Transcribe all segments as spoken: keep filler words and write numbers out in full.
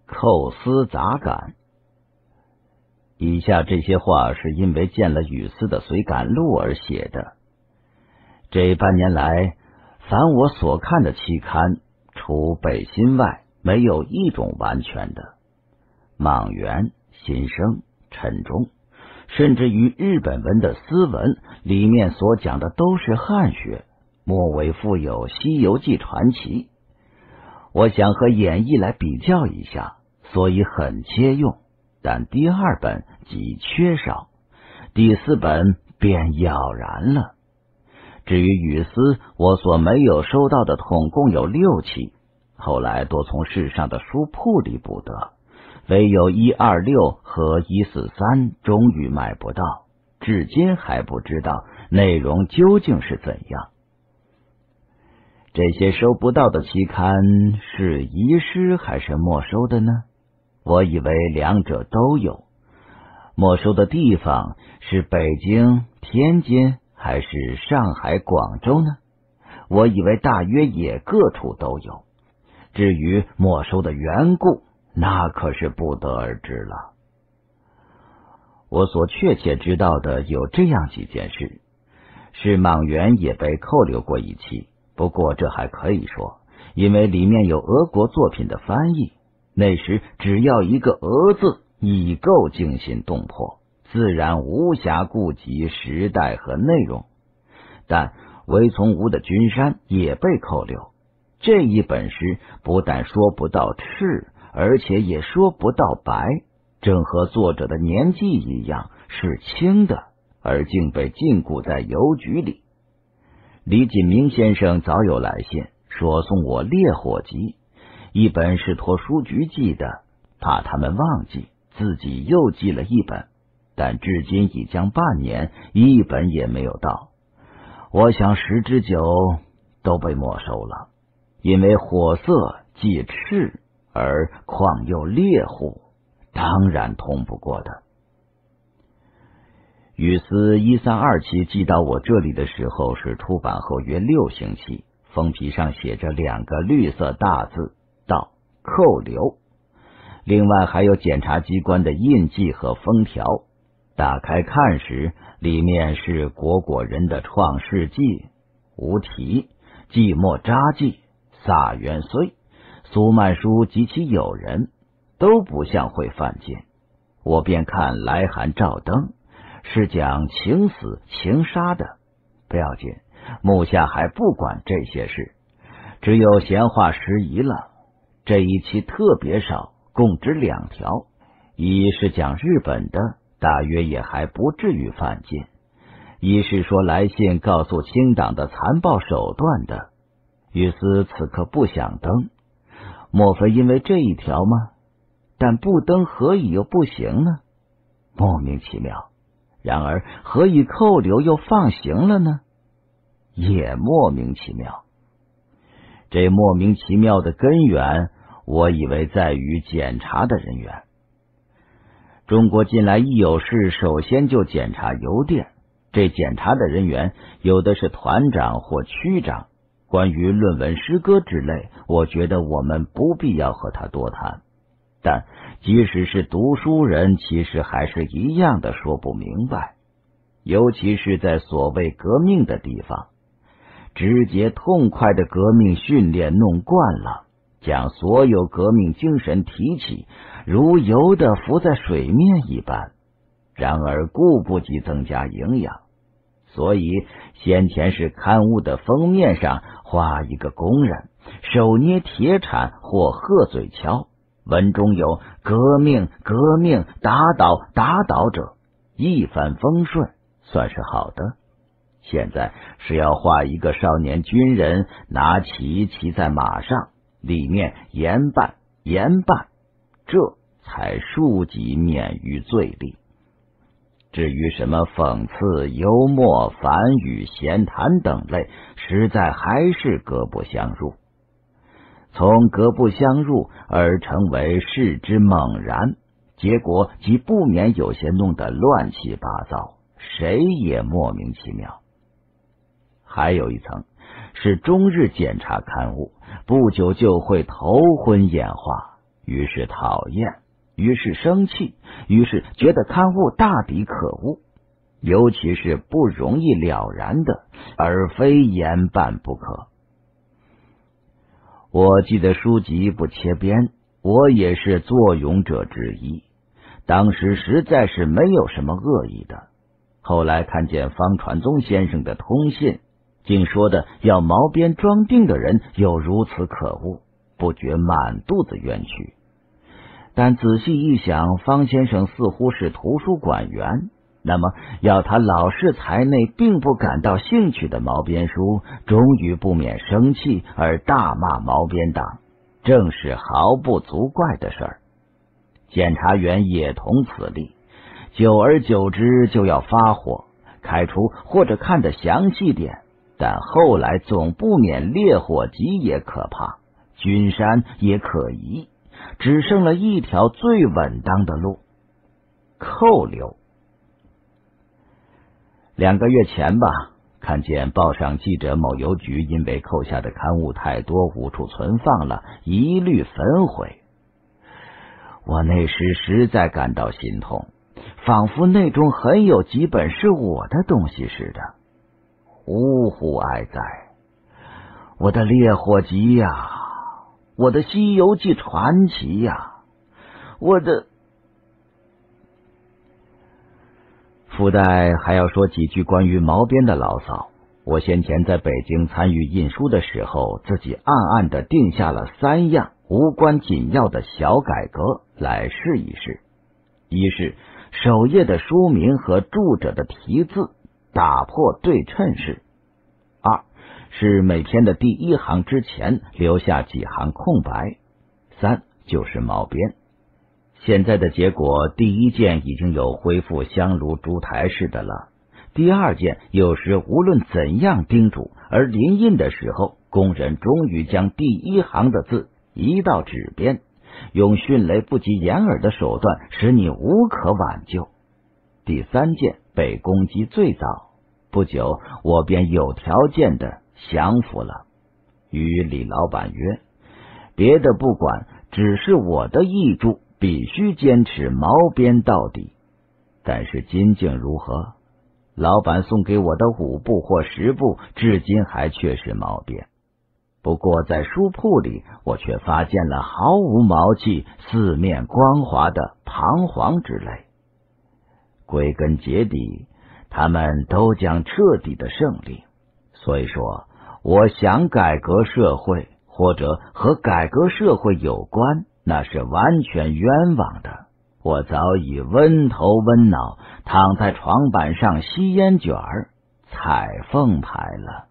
构思杂感。以下这些话是因为见了雨丝的随感录而写的。这半年来，凡我所看的期刊，除北新外，没有一种完全的。莽原、新生、陈忠，甚至于日本文的斯文里面所讲的都是汉学，末尾附有《西游记》传奇。我想和演义来比较一下，所以很切用，但第二本极缺少，第四本便杳然了。至于雨丝，我所没有收到的统共有六期，后来多从市上的书铺里补得，唯有一二六和一四三终于买不到，至今还不知道内容究竟是怎样。这些收不到的期刊是遗失还是没收的呢？我以为两者都有。没收的地方是北京、天津还是上海、广州呢？我以为大约也各处都有。至于没收的缘故，那可是不得而知了。我所确切知道的有这样几件事：是莽原也被扣留过一期，不过这还可以说，因为里面有俄国作品的翻译，那时只要一个俄字已够惊心动魄，自然无暇顾及时代和内容。但韦从吾的君山也被扣留，这一本诗不但说不到赤，而且也说不到白，正和作者的年纪一样是轻的，而竟被禁锢在邮局里。李锦明先生早有来信，说送我《烈火集》，一本是托书局寄的，怕他们忘记，自己又寄了一本，但至今已将半年，一本也没有到。我想十之九都被没收了，因为火色既赤而况又烈户，当然通不过的。雨丝一三二期寄到我这里的时候是出版后约六星期，封皮上写着两个绿色大字道扣留，另外还有检察机关的印记和封条。打开看时，里面是果果人的创世纪、无题、寂寞札记、撒元虽、苏曼殊及其友人，都不像会犯贱。我便看来函照登，是讲情死情杀的，不要紧，目下还不管这些事，只有闲话时宜了。这一期特别少，共只两条，一是讲日本的，大约也还不至于犯贱；一是说来信告诉清党的残暴手段的。雨丝此刻不想登，莫非因为这一条吗？但不登何以又不行呢？莫名其妙。然而何以扣留又放行了呢？也莫名其妙。这莫名其妙的根源，我以为在于检查的人员。中国近来一有事，首先就检查邮电。这检查的人员有的是团长或区长，关于论文诗歌之类，我觉得我们不必要和他多谈。但即使是读书人，其实还是一样的说不明白，尤其是在所谓革命的地方，直接痛快的革命训练弄惯了，将所有革命精神提起，如油的浮在水面一般，然而顾不及增加营养。所以先前是刊物的封面上画一个工人手捏铁铲或鹤嘴锹，文中有革命革命打倒打倒者，一帆风顺，算是好的。现在是要画一个少年军人拿旗骑在马上，里面严办严办，这才庶几免于罪利。至于什么讽刺、幽默、反语、闲谈等类，实在还是格不相入。从格不相入而成为视之猛然，结果即不免有些弄得乱七八糟，谁也莫名其妙。还有一层是中日检查刊物，不久就会头昏眼花， 于是讨厌，于是生气，于是觉得刊物大抵可恶，尤其是不容易了然的，而非严办不可。我记得书籍不切边，我也是作俑者之一，当时实在是没有什么恶意的。后来看见方传宗先生的通信，竟说的要毛边装订的人有如此可恶，不觉满肚子冤屈。但仔细一想，方先生似乎是图书馆员，那么要他老是才内并不感到兴趣的毛边书，终于不免生气而大骂毛边党，正是毫不足怪的事儿。检察员也同此例，久而久之就要发火，开除或者看得详细点，但后来总不免烈火急也可怕，君山也可疑，只剩了一条最稳当的路——扣留。两个月前吧，看见报上记者某邮局因为扣下的刊物太多，无处存放了，一律焚毁。我那时实在感到心痛，仿佛那中很有几本是我的东西似的，呜呼哀哉！我的烈火集呀、啊，我的西游记传奇呀、啊，我的……附带还要说几句关于毛边的牢骚。我先前在北京参与印书的时候，自己暗暗地定下了三样无关紧要的小改革来试一试：一是首页的书名和著者的题字打破对称式；二是每篇的第一行之前留下几行空白；三就是毛边。现在的结果，第一件已经有恢复香炉烛台式的了，第二件有时无论怎样叮嘱，而临印的时候，工人终于将第一行的字移到纸边，用迅雷不及掩耳的手段使你无可挽救。第三件被攻击最早，不久我便有条件的降服了，与李老板约，别的不管，只是我的译著必须坚持毛边到底。但是今境如何？老板送给我的五部或十部至今还却是毛边，不过在书铺里我却发现了毫无毛气、四面光滑的彷徨之类。归根结底，他们都将彻底的胜利。所以说，我想改革社会，或者和改革社会有关，那是完全冤枉的。我早已温头温脑，躺在床板上吸烟卷儿、踩凤牌了。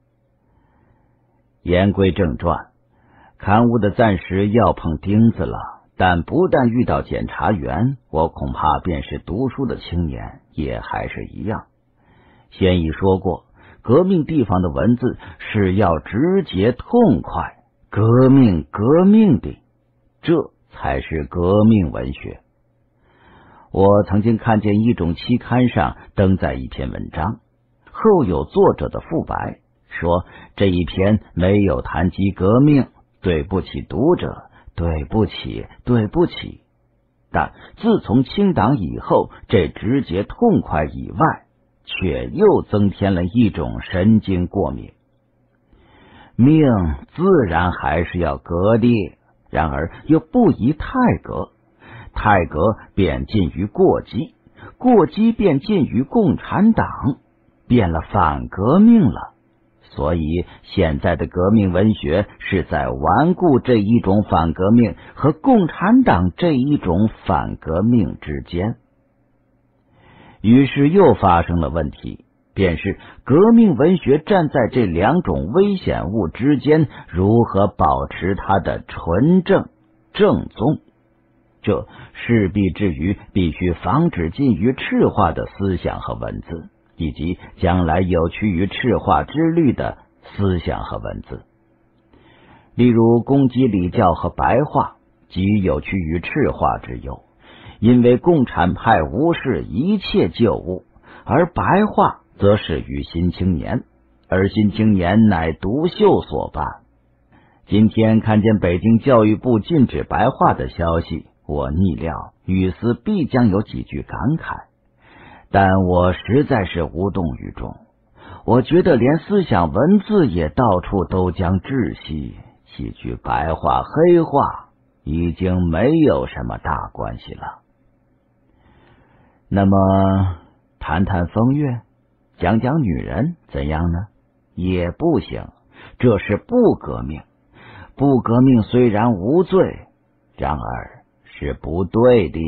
言归正传，刊物的暂时要碰钉子了，但不但遇到检察员，我恐怕便是读书的青年也还是一样。先已说过，革命地方的文字是要直接痛快，革命革命的，这才是革命文学。我曾经看见一种期刊上登载一篇文章，后有作者的附白，说这一篇没有谈及革命，对不起读者，对不起对不起。但自从清党以后，这直接痛快以外，却又增添了一种神经过敏。命自然还是要革的，然而又不宜太革，太革便近于过激，过激便近于共产党，变了反革命了。所以现在的革命文学是在顽固这一种反革命和共产党这一种反革命之间。于是又发生了问题，便是革命文学站在这两种危险物之间，如何保持它的纯正正宗。这势必至于必须防止近于赤化的思想和文字，以及将来有趋于赤化之虑的思想和文字。例如攻击礼教和白话，即有趋于赤化之忧，因为共产派无视一切旧物，而白话则始于新青年，而新青年乃独秀所办。 今天看见北京教育部禁止白话的消息，我逆料雨丝必将有几句感慨，但我实在是无动于衷。我觉得连思想文字也到处都将窒息，几句白话黑话已经没有什么大关系了。那么谈谈风月，讲讲女人怎样呢？也不行，这是不革命。不革命虽然无罪，然而是不对的。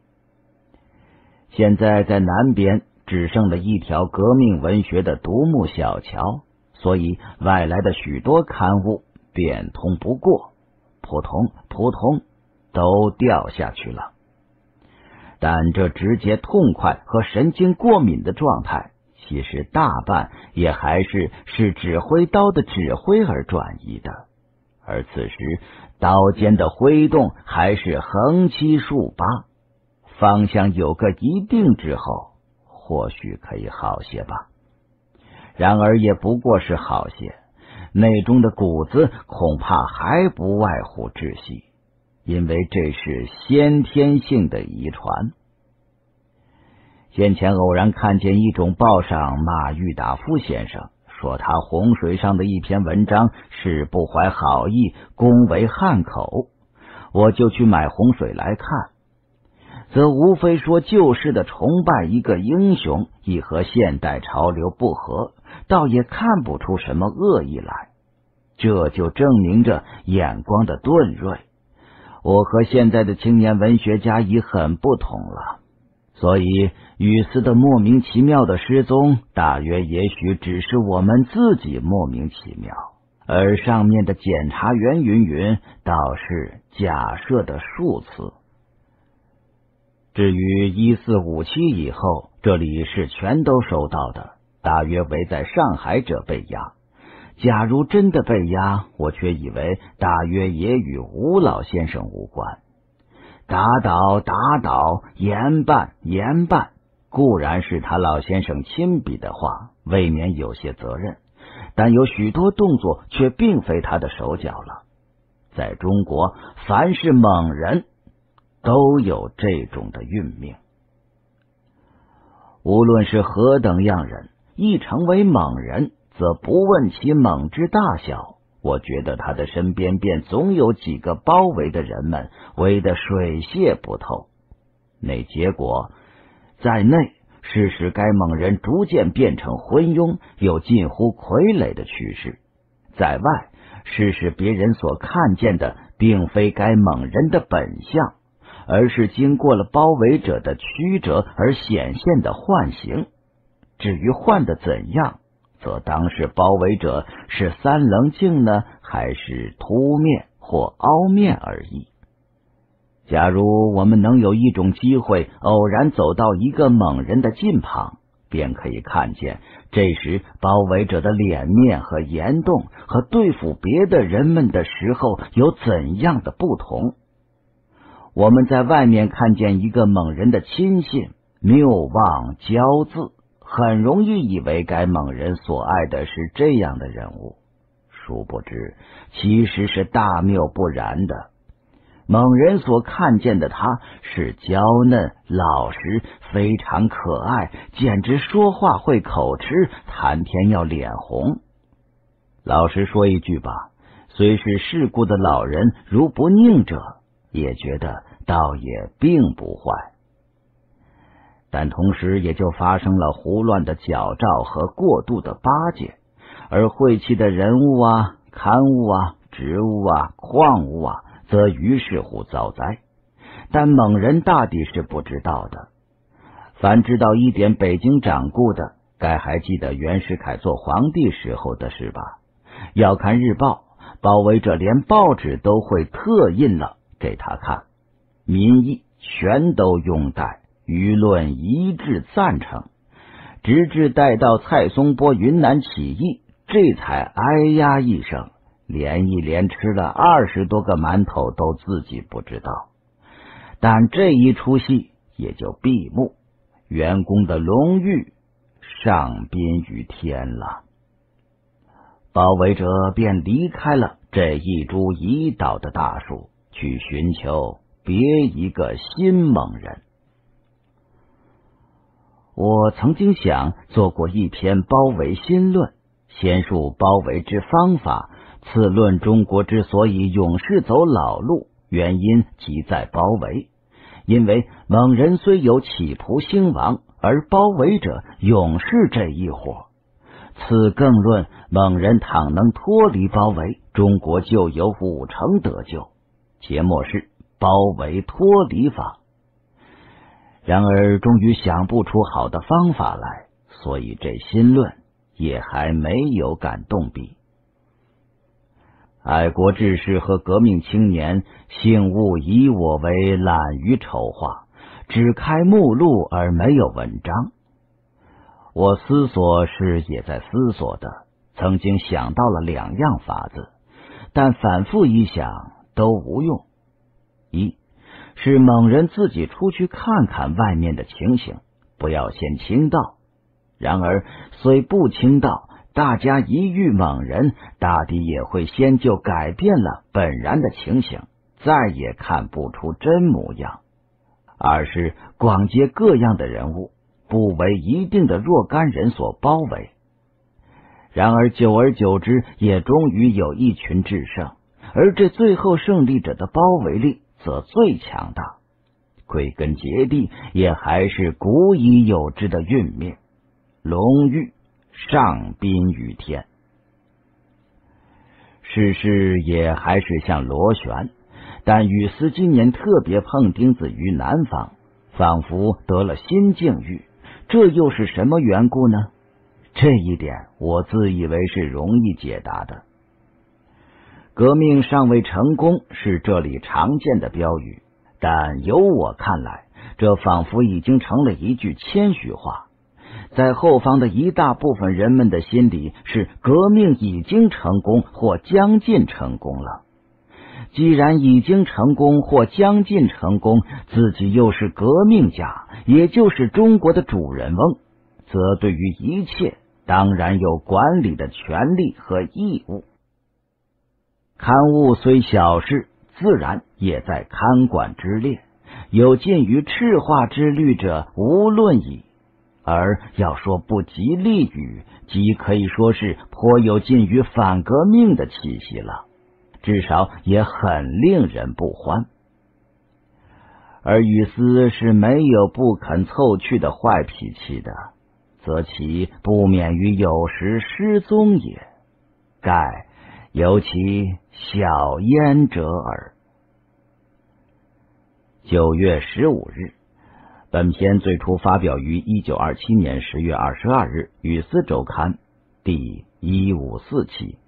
现在在南边只剩了一条革命文学的独木小桥，所以外来的许多刊物便通不过，扑通扑通都掉下去了。但这直接痛快和神经过敏的状态，其实大半也还是是指挥刀的指挥而转移的，而此时刀尖的挥动还是横七竖八，方向有个一定之后，或许可以好些吧。然而也不过是好些，内中的骨子恐怕还不外乎窒息，因为这是先天性的遗传。先前偶然看见一种报上马郁达夫先生说他洪水上的一篇文章是不怀好意，恭维汉口，我就去买洪水来看，则无非说旧式的崇拜一个英雄亦和现代潮流不合，倒也看不出什么恶意来，这就证明着眼光的钝锐。我和现在的青年文学家已很不同了，所以雨丝的莫名其妙的失踪，大约也许只是我们自己莫名其妙，而上面的检察员云云倒是假设的数词。至于一四五七以后，这里是全都收到的，大约为在上海者被押。假如真的被押，我却以为大约也与吴老先生无关。打倒打倒，严办严办，固然是他老先生亲笔的话，未免有些责任，但有许多动作却并非他的手脚了。在中国，凡是猛人都有这种的运命。无论是何等样人，一成为猛人，则不问其猛之大小，我觉得他的身边便总有几个包围的人们，围得水泄不透。那结果在内是使该猛人逐渐变成昏庸，有近乎傀儡的趋势；在外是使别人所看见的并非该猛人的本相，而是经过了包围者的曲折而显现的幻形。至于幻的怎样，则当是包围者是三棱镜呢，还是凸面或凹面而已。假如我们能有一种机会偶然走到一个猛人的近旁，便可以看见这时包围者的脸面和言动和对付别的人们的时候有怎样的不同。我们在外面看见一个猛人的亲信，谬妄骄恣，很容易以为该猛人所爱的是这样的人物，殊不知其实是大谬不然的。猛人所看见的他是娇嫩老实，非常可爱，简直说话会口吃，谈天要脸红。老实说一句吧，虽是世故的老人，如不佞者，也觉得倒也并不坏。但同时也就发生了胡乱的矫诏和过度的巴结，而晦气的人物啊、刊物啊、植物啊、矿物啊，则于是乎遭灾。但猛人大抵是不知道的。凡知道一点北京掌故的，该还记得袁世凯做皇帝时候的事吧？要看日报，包围者连报纸都会特印了给他看，民意全都拥戴，舆论一致赞成，直至待到蔡松波云南起义，这才哎呀一声，连一连吃了二十多个馒头都自己不知道。但这一出戏也就闭幕，员工的荣誉上宾于天了。包围者便离开了这一株已倒的大树，去寻求别一个新猛人。我曾经想做过一篇包围新论，先述包围之方法，次论中国之所以永世走老路，原因即在包围。因为蒙人虽有起仆兴亡，而包围者永是这一伙。此更论蒙人倘能脱离包围，中国就有五成得救。且末是包围脱离法。然而终于想不出好的方法来，所以这新论也还没有敢动笔。爱国志士和革命青年幸勿以我为懒于筹划，只开目录而没有文章。我思索是也在思索的，曾经想到了两样法子，但反复一想都无用。一是蒙人自己出去看看外面的情形，不要先倾倒。然而虽不倾倒，大家一遇蒙人，大抵也会先就改变了本然的情形，再也看不出真模样。二是广结各样的人物，不为一定的若干人所包围。然而久而久之，也终于有一群制胜，而这最后胜利者的包围力则最强大。归根结底，也还是古已有之的运命，龙玉上宾于天。世事也还是像螺旋，但雨丝今年特别碰钉子于南方，仿佛得了新境遇，这又是什么缘故呢？这一点我自以为是容易解答的。革命尚未成功是这里常见的标语，但由我看来，这仿佛已经成了一句谦虚话。在后方的一大部分人们的心里是革命已经成功或将近成功了。既然已经成功或将近成功，自己又是革命家，也就是中国的主人翁，则对于一切当然有管理的权利和义务。刊物虽小事，自然也在看管之列，有近于赤化之虑者无论矣。而要说不吉利语，即可以说是颇有近于反革命的气息了，至少也很令人不欢。而雨丝是没有不肯凑去的坏脾气的，则其不免于有时失踪也，盖有其小焉者耳。九月十五日，本篇最初发表于一九二七年十月二十二日《雨丝周刊》第一五四期。